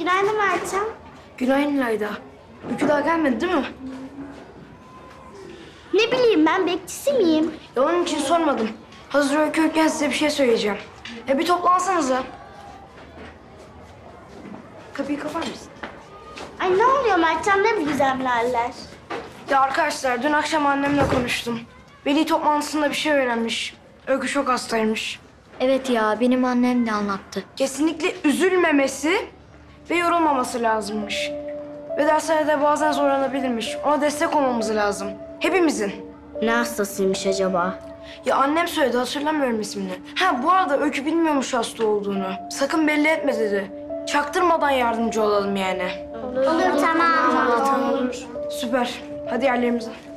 Günaydın Mert'im. Günaydın Layda. Öykü daha gelmedi değil mi? Ne bileyim ben bekçisi miyim? Ya onun için sormadım. Hazır Öykü yokken size bir şey söyleyeceğim. Bir toplansanıza. Kapıyı kapar mısın? Ay ne oluyor Mert'im ne bu gizemlerler? Ya arkadaşlar dün akşam annemle konuştum. Veli toplantısında bir şey öğrenmiş. Öykü çok hastaymış. Evet ya, benim annem de anlattı. Kesinlikle üzülmemesi ve yorulmaması lazımmış. Ve derslerde bazen zorlanabilirmiş. Ona destek olmamız lazım. Hepimizin. Ne hastasıymış acaba? Ya annem söyledi, hatırlamıyorum ismini. Ha bu arada Öykü bilmiyormuş hasta olduğunu. Sakın belli etme dedi. Çaktırmadan yardımcı olalım yani. Olur tamam. Süper. Hadi yerlerimize.